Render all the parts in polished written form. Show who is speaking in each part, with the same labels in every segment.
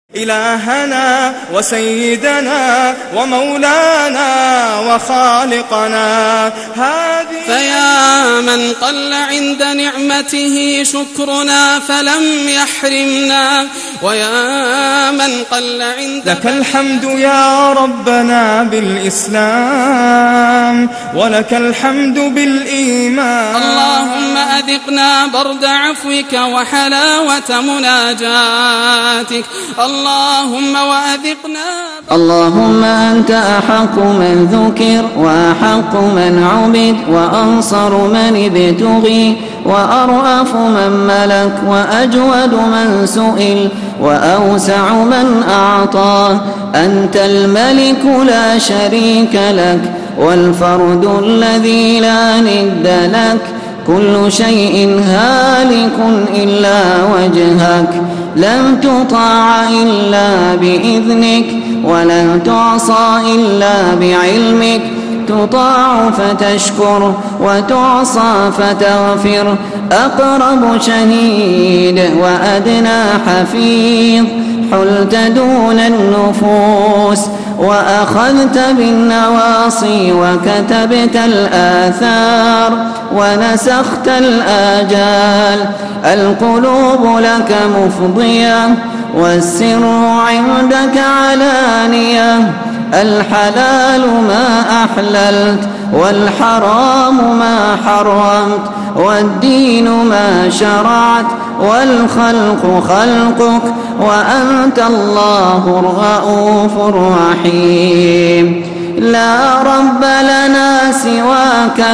Speaker 1: إلهنا وسيدنا ومولانا وخالقنا
Speaker 2: فيا من قل عند نعمته شكرنا فلم يحرمنا، ويا من قل عند
Speaker 1: لك الحمد يا ربنا بالإسلام، ولك الحمد بالإيمان.
Speaker 2: اللهم أذقنا برد عفوك وحلاوة مناجاتك، اللهم وأذقنا.
Speaker 3: اللهم أنت أحق من ذكر وأحق من عبد وأنصر من ابتغي وأرأف من ملك وأجود من سئل وأوسع من أعطى. أنت الملك لا شريك لك والفرد الذي لا ند لك، كل شيء هالك إلا وجهك، لم تطاع إلا بإذنك ولن تعصى إلا بعلمك، تطاع فتشكر وتعصى فتغفر، أقرب شهيد وأدنى حفيظ، حلت دون النفوس وأخذت بالنواصي وكتبت الآثار ونسخت الآجال. القلوب لك مفضية والسر عندك علانية، الحلال ما أحللت والحرام ما حرمت، والدين ما شرعت والخلق خلقك، وأنت الله الرؤوف الرحيم. لا رب لنا سواك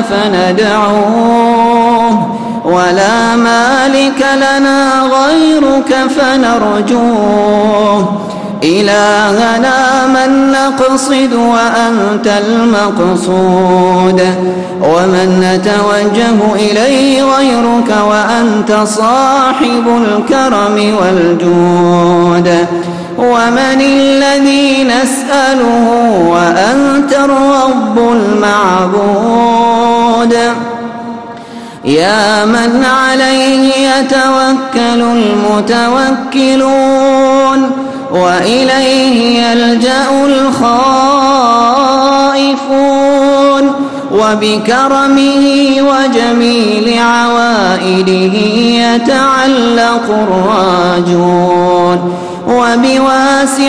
Speaker 3: فندعوه، ولا مالك لنا غيرك فنرجوه. إلهنا من نقصد وأنت المقصود، ومن نتوجه إليه غيرك وأنت صاحب الكرم والجود. ومن الذي نسأله وأنت الرب المعبود. يا من عليه يتوكل المتوكلون وإليه يلجأ الخائفون، وبكرمه وجميل عوائده يتعلق الراجون، وبواسع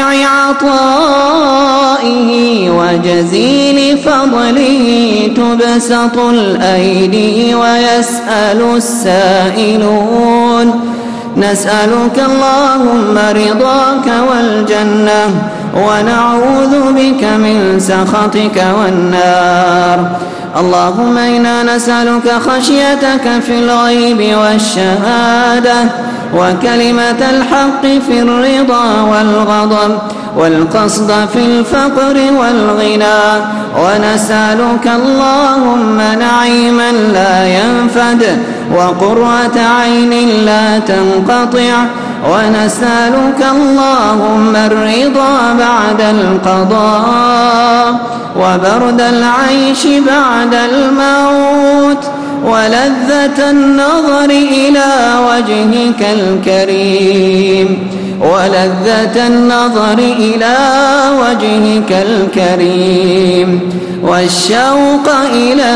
Speaker 3: عطائه وجزيل فضله تبسط الأيدي ويسأل السائلون. نسألك اللهم رضاك والجنة، ونعوذ بك من سخطك والنار. اللهم إنا نسألك خشيتك في الغيب والشهادة، وكلمة الحق في الرضا والغضب، والقصد في الفقر والغنى. ونسألك اللهم نعيما لا ينفد وقرة عين لا تنقطع. ونسألك اللهم الرضا بعد القضاء، وبرد العيش بعد الموت، ولذة النظر إلى وجهك الكريم، ولذة النظر إلى وجهك الكريم، والشوق إلى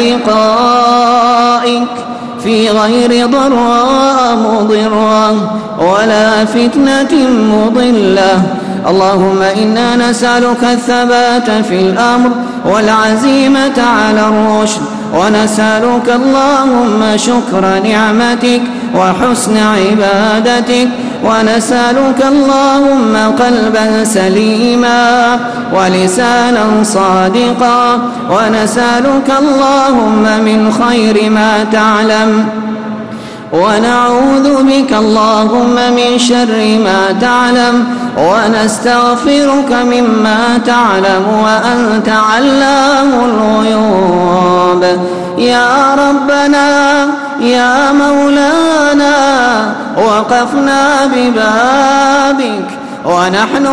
Speaker 3: لقائك في غير ضراء مضرة ولا فتنة مضلة. اللهم إنا نسألك الثبات في الأمر والعزيمة على الرشد، ونسألك اللهم شكر نعمتك وحسن عبادتك، ونسألك اللهم قلبا سليما ولسانا صادقا، ونسألك اللهم من خير ما تعلم، ونعوذ بك اللهم من شر ما تعلم، ونستغفرك مما تعلم وأنت علام الغيوب. يا ربنا يا مولانا وقفنا ببابك ونحن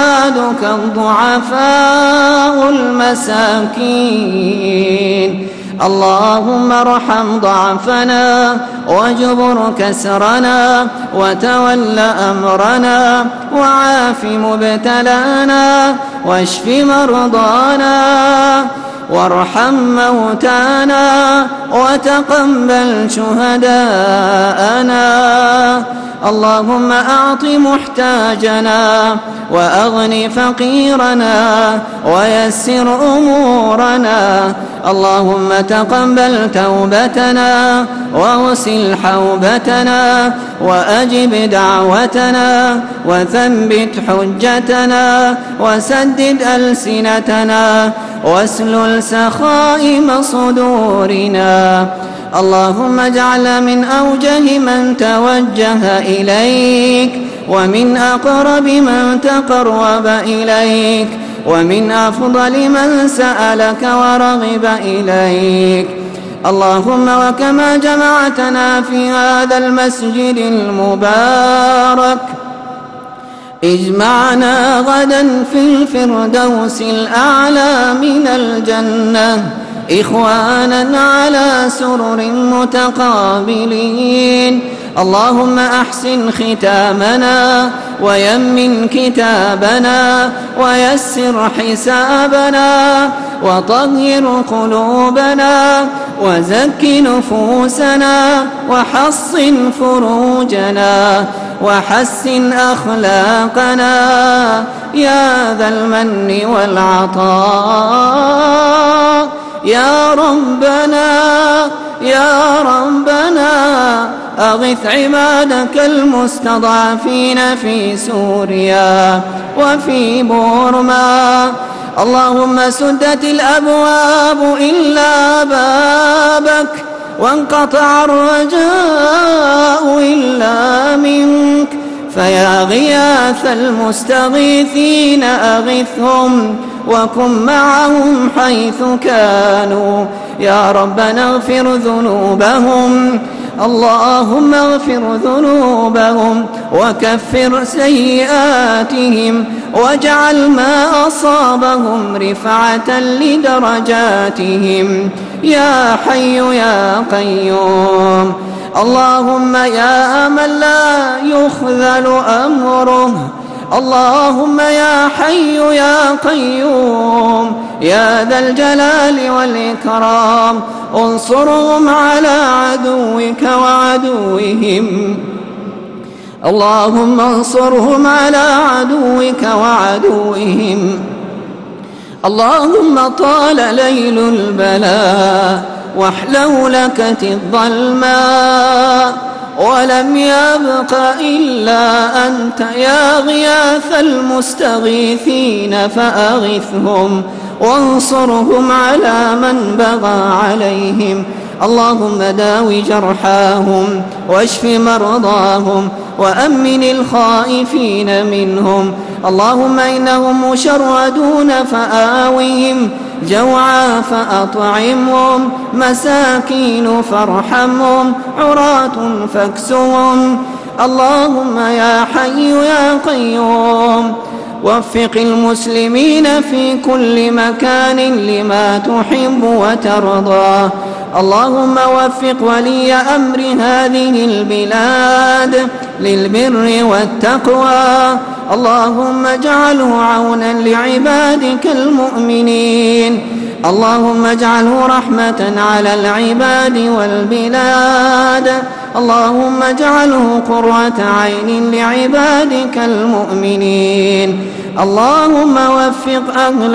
Speaker 3: عبادك الضعفاء المساكين، اللهم ارحم ضعفنا واجبر كسرنا وتول أمرنا وعاف مبتلانا واشف مرضانا وارحم موتانا وتقبل شهداءنا. اللهم أعط محتاجنا وأغن فقيرنا ويسر أمورنا. اللهم تقبل توبتنا واغسل حوبتنا وأجب دعوتنا وثبت حجتنا وسدد ألسنتنا واسلل سخائم صدورنا. اللهم اجعل من أوجه من توجه إليك ومن أقرب من تقرب إليك ومن أفضل من سألك ورغب إليك. اللهم وكما جمعتنا في هذا المسجد المبارك اجمعنا غدا في الفردوس الأعلى من الجنة إخوانا على سرر متقابلين. اللهم أحسن ختامنا ويمن كتابنا ويسر حسابنا وطهر قلوبنا وزك نفوسنا وحصن فروجنا وحسن أخلاقنا يا ذا المن والعطاء. يا ربنا أغث عبادك المستضعفين في سوريا وفي بورما. اللهم سدت الأبواب إلا بابك وانقطع الرجاء إلا منك. فيا غياث المستغيثين أغثهم وكن معهم حيث كانوا. يا ربنا اغفر ذنوبهم. اللهم اغفر ذنوبهم وكفر سيئاتهم واجعل ما أصابهم رفعة لدرجاتهم يا حي يا قيوم. اللهم يا من لا يخذل أمره. اللهم يا حي يا قيوم يا ذا الجلال والإكرام انصرهم على عدوك وعدوهم. اللهم انصرهم على عدوك وعدوهم. اللهم طال ليل البلاء واحلولكت الظلماء ولم يبق إلا أنت يا غياث المستغيثين فأغثهم وانصرهم على من بغى عليهم. اللهم داوي جرحاهم واشف مرضاهم وأمن الخائفين منهم. اللهم إنهم مشردون فآوهم جوعا فأطعمهم مساكين فارحمهم عراة فاكسهم. اللهم يا حي يا قيوم وفق المسلمين في كل مكان لما تحب وترضى. اللهم وفق ولي أمر هذه البلاد للبر والتقوى. اللهم اجعله عونا لعبادك المؤمنين. اللهم اجعله رحمة على العباد والبلاد. اللهم اجعله قرة عين لعبادك المؤمنين. اللهم وفق أهل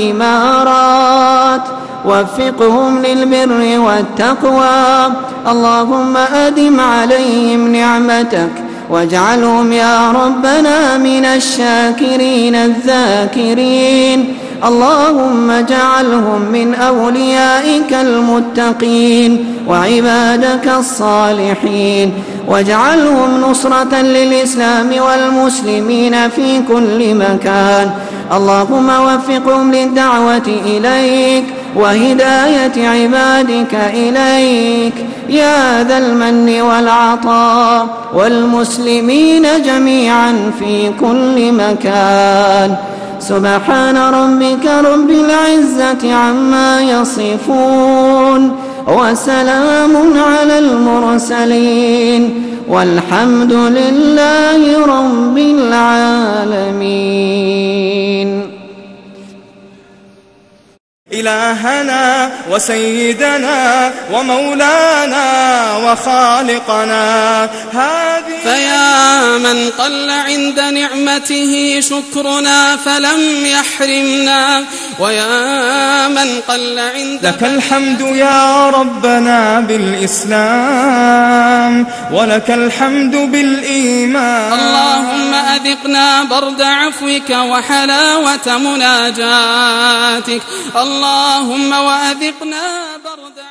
Speaker 3: الإمارات وفقهم للبر والتقوى. اللهم أدم عليهم نعمتك واجعلهم يا ربنا من الشاكرين الذاكرين. اللهم اجعلهم من أوليائك المتقين وعبادك الصالحين واجعلهم نصرة للإسلام والمسلمين في كل مكان. اللهم وفقهم للدعوة إليك وهداية عبادك إليك يا ذا المن والعطاء والمسلمين جميعا في كل مكان. سبحان ربك رب العزة عما يصفون وسلام على المرسلين والحمد لله رب العالمين.
Speaker 1: إلهنا وسيدنا ومولانا وخالقنا
Speaker 2: فيا من قل عند نعمته شكرنا فلم يحرمنا، ويا من قل عند
Speaker 1: لك الحمد يا ربنا بالإسلام، ولك الحمد بالإيمان.
Speaker 2: اللهم أذقنا برد عفوك وحلاوة مناجاتك، اللهم وأذقنا برد